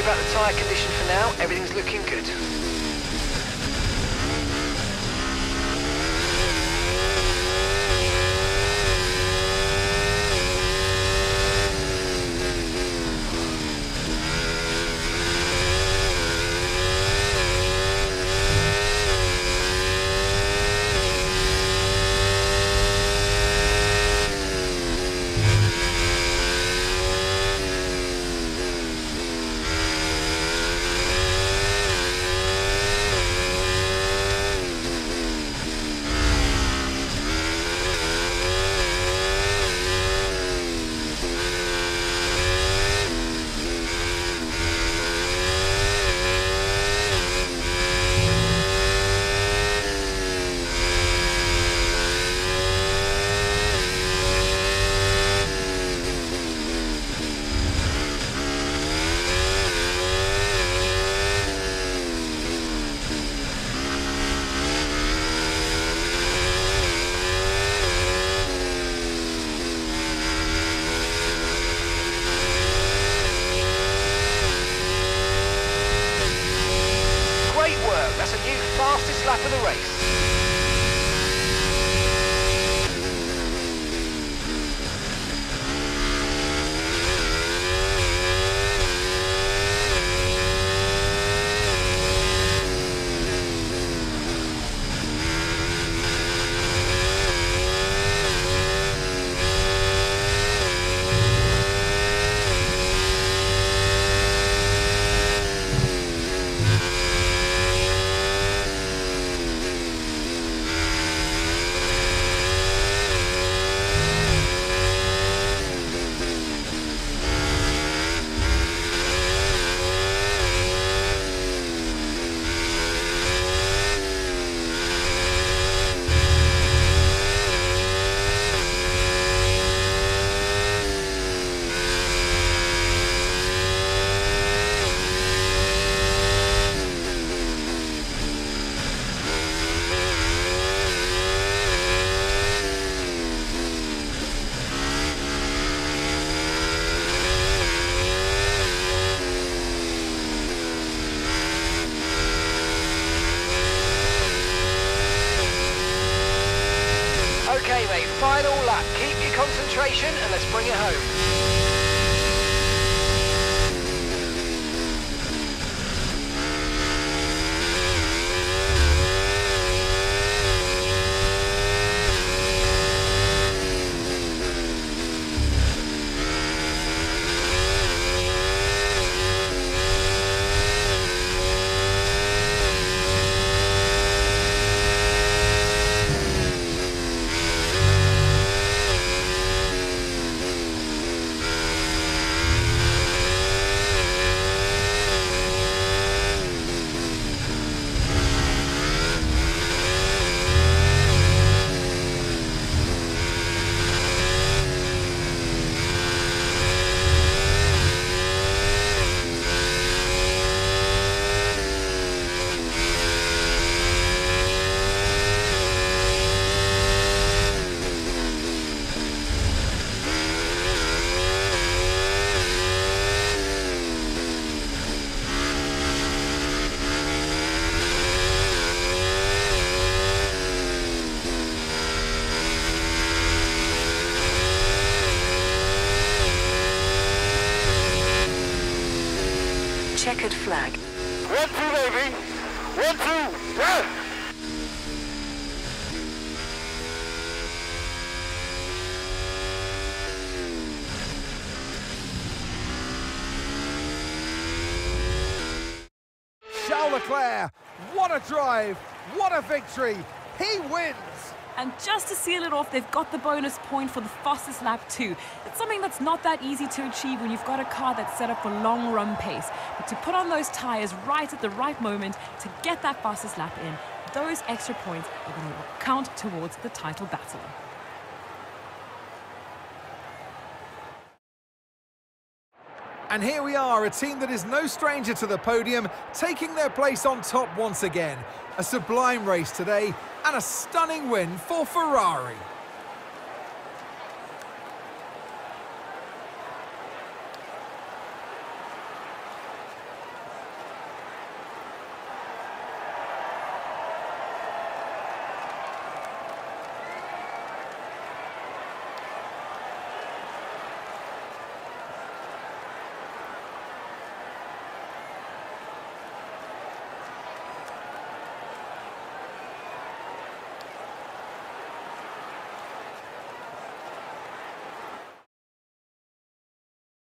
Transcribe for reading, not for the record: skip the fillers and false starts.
about the tyre condition for now. Everything's looking good. That's a new fastest lap of the race. Okay mate, final lap. Keep your concentration and let's bring it home. Checkered flag. 1-2, Navy. 1-2, yeah! Charles Leclerc, what a drive, what a victory, he wins! And just to seal it off, they've got the bonus point for the fastest lap too. It's something that's not that easy to achieve when you've got a car that's set up for long run pace. But to put on those tyres right at the right moment to get that fastest lap in, those extra points are going to count towards the title battle. And here we are, a team that is no stranger to the podium, taking their place on top once again. A sublime race today, and a stunning win for Ferrari.